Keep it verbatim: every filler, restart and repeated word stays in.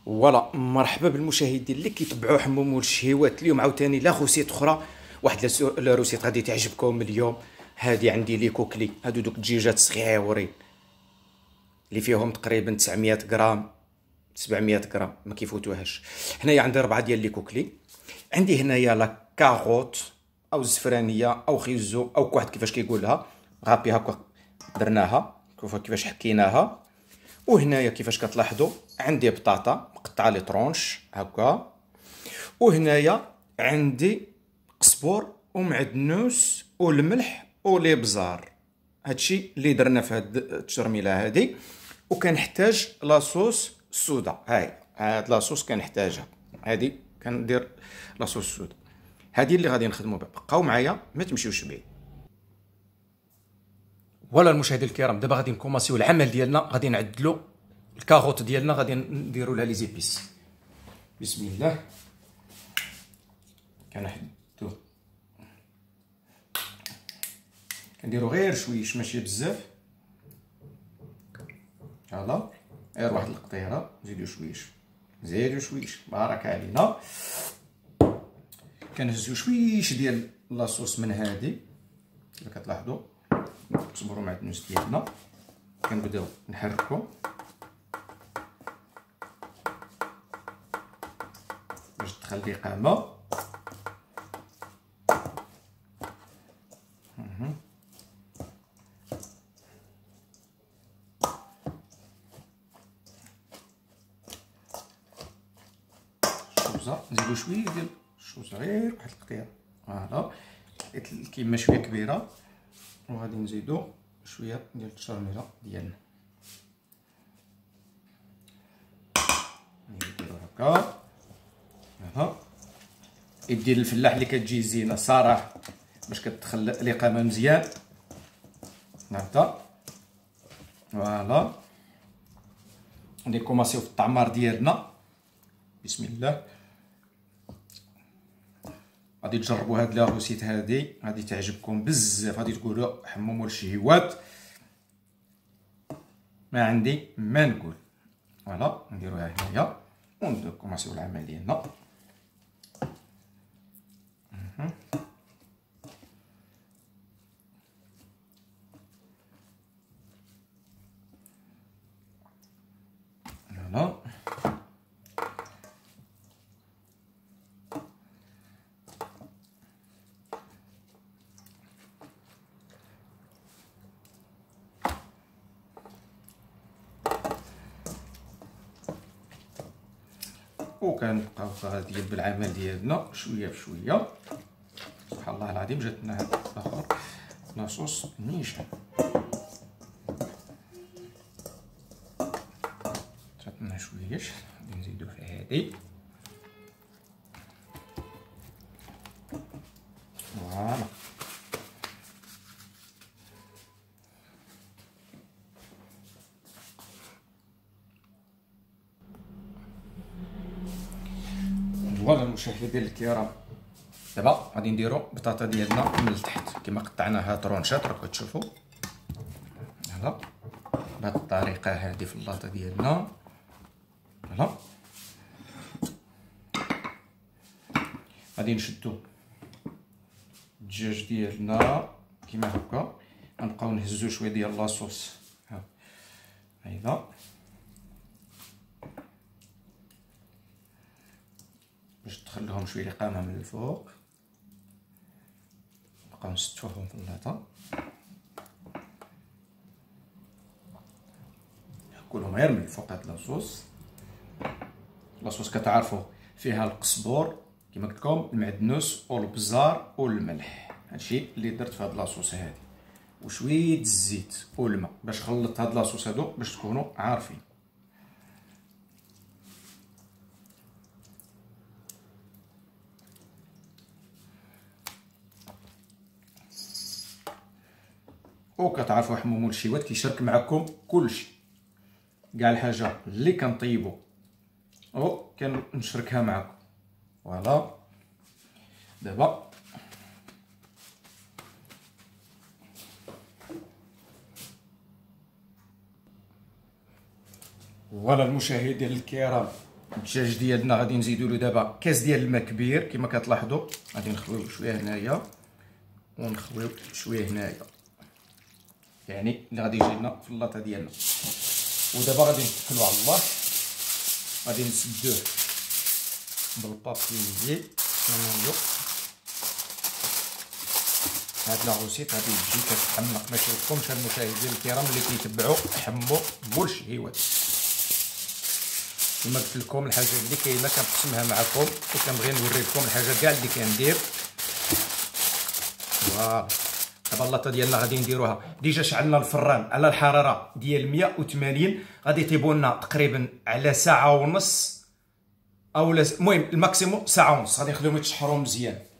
فوالا، مرحبا بالمشاهدين اللي كيتبعوا حموم والشهيوات. اليوم عاوتاني لا روسيت اخرى، واحد لا سو- لا روسيت غادي تعجبكم اليوم. هادي عندي لي كوكلي، هادو دوك الدجيجات صغيورين اللي فيهم تقريبا تسعمية غرام، سبعمية غرام، ما كيفوتوهاش. هنايا عندي ربعه ديال لي كوكلي. عندي هنايا لا كاروت او الزفرانيه او خيزو او كل واحد كيفاش كيقولها. غابي هكا درناها، شوفوا كيفاش حكيناها. وهنايا كيفاش كتلاحظوا عندي بطاطا مقطعه لي طرونش هكا. وهنايا عندي قزبور ومعدنوس والملح والابزار. هادشي اللي درنا في هاد التشرميله هادي. وكنحتاج لاصوص السودا، هاي هاد لاصوص كنحتاجها. هادي كندير لاصوص السودا، هادي اللي غادي نخدموا بها. بقاو معايا ما تمشيوش بعيد. فوالا المشاهدين الكرام، دابا غادي نكوماسيو العمل ديالنا. غادي نعدلو الكاروت ديالنا، غادي نديرو لها لي زيبيس. بسم الله. كنحدو كنديرو غير شويش ماشي بزاف. فوالا، غير واحد القطيره. زيدو شويش، زيدو شويش، بارك علينا. كنهزو شويش ديال لاصوص من هادي كما كتلاحظوا. نصبروا مع الدنوس ديالنا، كنبداو نحركو باش تخلي قامه. الشوزه نزيدو شويه ديال الشوزه، غير واحد القطيره. فوالا، الكيمه شويه كبيره. وغادي نزيدو شويه ديال التشرميله ديالنا. نديرو هكا. ها يدي الفلاح اللي كتجي زينه صراحه باش كتدخل الاقامه مزيان. هكا فوالا. غادي نكوماسيو في الطعمار ديالنا. بسم الله. غادي تجربوا هاد لا روسيت هادي، غادي تعجبكم بزاف. غادي تقولوا حموم والشهيوات ما عندي ما نقول. فوالا، نديروها هنايا ونبداو نكوماسيو العمل ديالنا. فوالا، وكنبقاو غاديين بالعمل ديالنا شويه بشويه. سبحان الله العظيم، جاتنا هاد الاخر لاصوص نيشان. جاتنا شويش، غادي نزيدو في هادي. فوالا، فوالا المشاهدين الكرام، دابا غادي نديرو البطاطا ديالنا من التحت كما قطعناها طرونشات. راكم تشوفوا هلا بهاد الطريقه هادي في اللاطه ديالنا. هلا غادي نشدو الدجاج ديالنا كيما هكا. غنبقاو نهزو شويه ديال لاصوص هايدا باش تدخل لهم شويه القامه من الفوق. نبقاو نستفوهم في اللاطه، ناكلهم غير من الفوق. هاد لاصوص لاصوص كتعرفوا فيها القزبور كما قلت لكم، المعدنوس والبزار والملح. هادشي اللي درت في هاد لاصوص هادي، وشويه الزيت والماء باش خلطت هاد لاصوص هادو باش تكونوا عارفين. وكتعرفوا حموم والشهيوات كيشارك معكم كلشي، كاع الحاجه اللي كنطيبو او كنشاركها معكم. فوالا، دابا فوالا المشاهدين الكرام، الدجاج ديالنا غادي نزيدو له دابا كاس ديال الماء كبير كما كتلاحظوا. غادي نخويو شويه هنايا ونخويو شويه هنايا، يعني اللي غادي يجي لنا في اللاطه ديالنا. ودابا غادي نتكلوا على الله، غادي نسدوه بالبابيي كاملو. هاد لاغوسيط غادي تجي كتحمق، ما شفتكمش المشاهدين الكرام اللي كيتبعوا حمو بولشهيوات. كما قلت لكم الحاجه اللي كاينه كنقسمها معكم وكنبغي نوري لكم الحاجه كاع اللي كندير. فوالا دابا اللاطه ديالنا غادي نديروها ديجا شعلنا الفران على الحراره ديال مية وثمانين، غادي يطيبوا لنا تقريبا على ساعه ونص او المهم الماكسيموم ساعه ونص. غادي نخليهم يتشحروا مزيان.